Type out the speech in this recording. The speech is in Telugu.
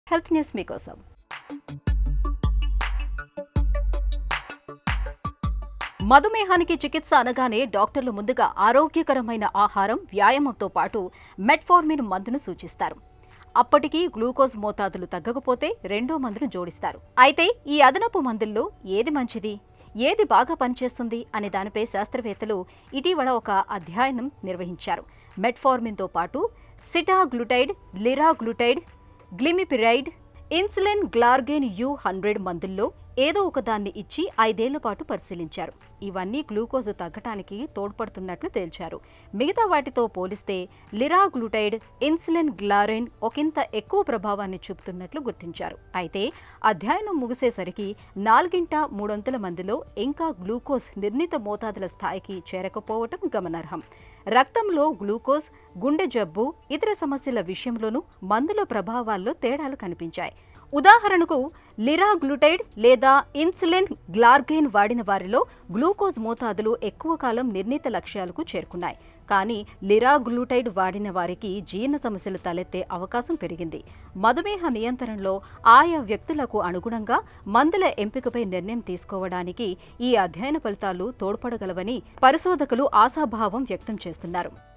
హెల్త్ న్యూస్ మీకోసం. మధుమేహానికి చికిత్స అనగానే డాక్టర్లు ముందుగా ఆరోగ్యకరమైన ఆహారం, వ్యాయామంతో పాటు మెట్ఫార్మిన్ మందును సూచిస్తారు. అప్పటికీ గ్లూకోజ్ మోతాదులు తగ్గకపోతే రెండో మందును జోడిస్తారు. అయితే ఈ అదనపు మందుల్లో ఏది మంచిది, ఏది బాగా పనిచేస్తుంది అనే దానిపై శాస్త్రవేత్తలు ఇటీవల ఒక అధ్యయనం నిర్వహించారు. మెట్ఫార్మిన్తో పాటు సిటాగ్లుటైడ్, లిరాగ్లుటైడ్, గ్లిమిపిరైడ్, ఇన్సులిన్ గ్లార్గేన్ U100 మందుల్లో ఏదో ఒక దాన్ని ఇచ్చి 5 ఏళ్ల పాటు పరిశీలించారు. ఇవన్నీ గ్లూకోజ్ తగ్గటానికి తోడ్పడుతున్నట్లు తేల్చారు. మిగతా వాటితో పోలిస్తే లిరాగ్లుటైడ్, ఇన్సులిన్ గ్లారెన్ ఒకంత ఎక్కువ ప్రభావాన్ని చూపుతున్నట్లు గుర్తించారు. అయితే అధ్యయనం ముగిసేసరికి 4/3 మందిలో ఇంకా గ్లూకోజ్ నిర్ణీత మోతాదుల స్థాయికి చేరకపోవటం గమనార్హం. రక్తంలో గ్లూకోజ్, గుండె జబ్బు, ఇతర సమస్యల విషయంలోనూ మందుల ప్రభావాల్లో తేడాలు కనిపించాయి. ఉదాహరణకు లిరాగ్లుటైడ్ లేదా ఇన్సులిన్ గ్లార్గేన్ వాడిన వారిలో గ్లూకోజ్ మోతాదులు ఎక్కువ కాలం నిర్ణీత లక్ష్యాలకు చేరుకున్నాయి. కానీ లిరాగ్లుటైడ్ వాడిన వారికి జీర్ణ సమస్యలు తలెత్తే అవకాశం పెరిగింది. మధుమేహ నియంత్రణలో ఆయా వ్యక్తులకు అనుగుణంగా మందుల ఎంపికపై నిర్ణయం తీసుకోవడానికి ఈ అధ్యయన ఫలితాలు తోడ్పడగలవని పరిశోధకులు ఆశాభావం వ్యక్తం చేస్తున్నారు.